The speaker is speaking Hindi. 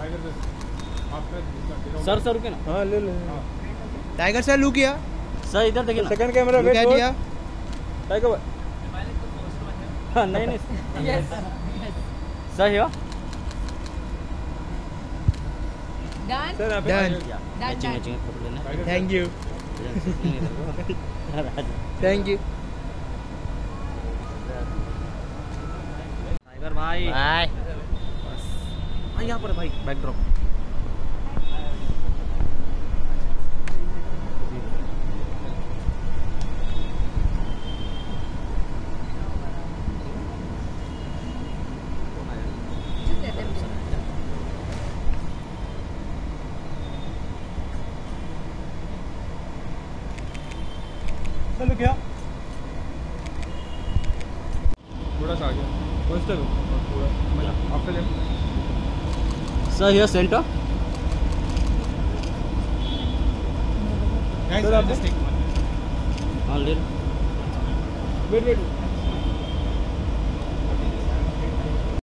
सर सर रुके ना। हाँ ले ले। टाइगर सर लू किया सर इधर देखिए ना। सेकंड कैमरा वेट किया टाइगर। हाँ नहीं नहीं सही हो। डन सर आप डन मैचिंग मैचिंग फोटो लेना। Thank you thank you tiger भाई बाय। हाँ यहाँ पर भाई बैकड्रॉप। चलो क्या थोड़ा सा आगे पूरा after them sir here centre. Sir आप हाँ ले वेट